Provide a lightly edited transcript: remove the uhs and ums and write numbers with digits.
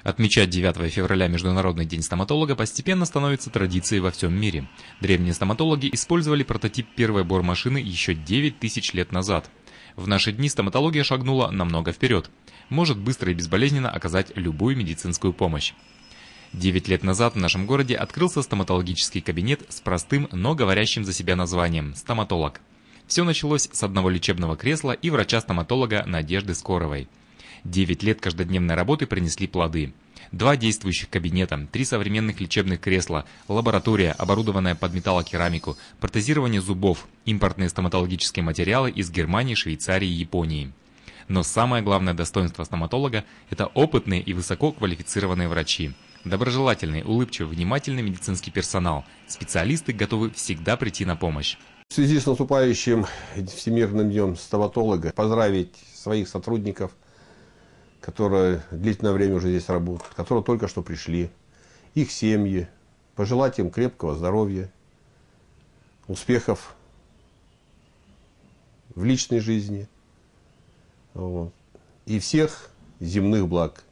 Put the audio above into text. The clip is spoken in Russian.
Отмечать 9 февраля Международный день стоматолога постепенно становится традицией во всем мире. Древние стоматологи использовали прототип первой бормашины еще 9000 лет назад. В наши дни стоматология шагнула намного вперед. Может быстро и безболезненно оказать любую медицинскую помощь. 9 лет назад в нашем городе открылся стоматологический кабинет с простым, но говорящим за себя названием – «Стоматолог». Все началось с одного лечебного кресла и врача-стоматолога Надежды Скоровой. 9 лет каждодневной работы принесли плоды. 2 действующих кабинета, 3 современных лечебных кресла, лаборатория, оборудованная под металлокерамику, протезирование зубов, импортные стоматологические материалы из Германии, Швейцарии и Японии. Но самое главное достоинство стоматолога – это опытные и высококвалифицированные врачи. Доброжелательный, улыбчивый, внимательный медицинский персонал. Специалисты готовы всегда прийти на помощь. В связи с наступающим Всемирным днем стоматолога поздравить своих сотрудников, которые длительное время уже здесь работают, которые только что пришли, их семьи, пожелать им крепкого здоровья, успехов в личной жизни и всех земных благ.